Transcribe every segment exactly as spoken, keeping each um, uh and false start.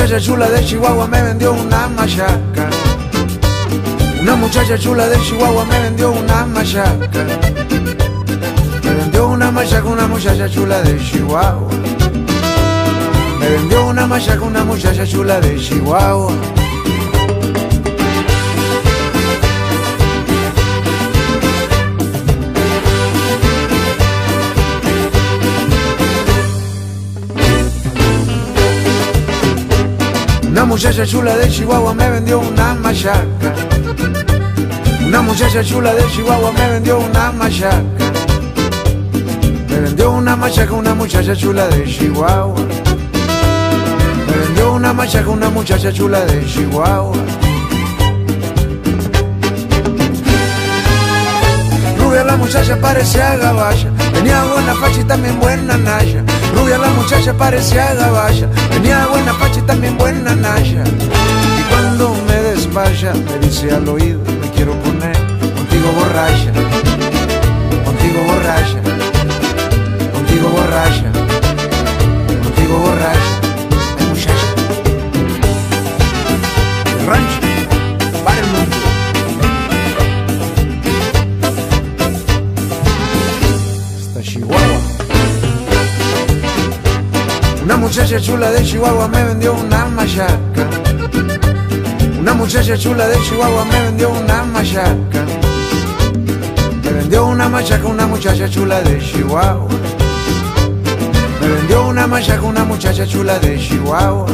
muchacha chula de Chihuahua me vendió una machaca. Una muchacha chula de Chihuahua me vendió una machaca. Me vendió una machaca una muchacha chula de Chihuahua. Me vendió una machaca una muchacha chula de Chihuahua. Una muchacha chula de Chihuahua me vendió una machaca. Una muchacha chula de Chihuahua me vendió una machaca. Me vendió una machaca una muchacha chula de Chihuahua. Me vendió una machaca una muchacha chula de Chihuahua. Rubia la muchacha parecía gabacha, tenía buena facha y también buena naya. Rubia la muchacha parecía gabacha, tenía buena facha y también buena naya. Y cuando me despacha me dice al oído, me quiero poner contigo borracha, contigo borracha, contigo borracha, contigo borracha. Ay, muchacha, el rancho para el mundo. Hasta Chihuahua. Una muchacha chula de Chihuahua me vendió una machaca. Una muchacha chula de Chihuahua me vendió una machaca. Me vendió una machaca una muchacha chula de Chihuahua. Me vendió una machaca una muchacha chula de Chihuahua.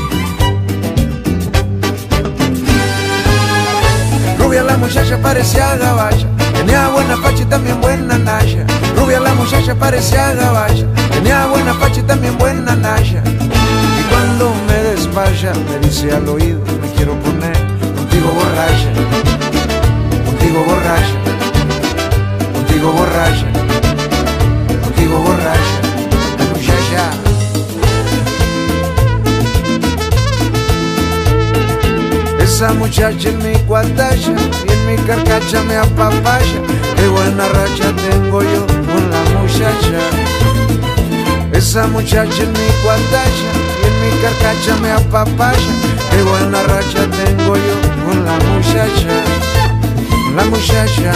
Rubia la muchacha parecía gabacha, tenía buena facha y también buena naya. Rubia la muchacha parecía gabacha, tenía buena facha y también buena naya. Y cuando me despacha me dice al oído, me quiero poner contigo borracha, contigo borracha, contigo borracha, contigo borracha. Ay, muchacha. Esa muchacha en mi cuatacha y en mi carcacha me apapacha. Qué buena racha tengo yo con la muchacha. Esa muchacha en mi cuatacha y en mi carcacha me apapacha. Qué buena racha tengo yo con la muchacha, con la muchacha.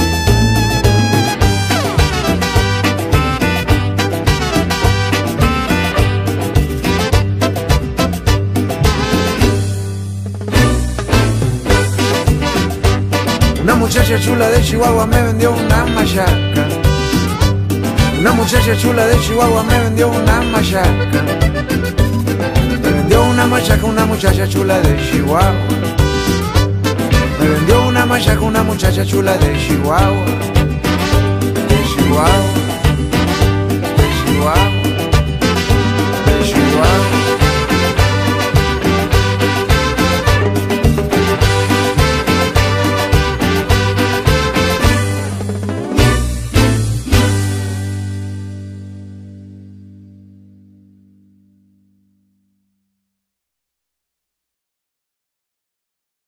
Una muchacha chula de Chihuahua me vendió una machaca. Una muchacha chula de Chihuahua me vendió una machaca. Me vendió una machaca una muchacha chula de Chihuahua. Me vendió una machaca una muchacha chula de Chihuahua, de Chihuahua.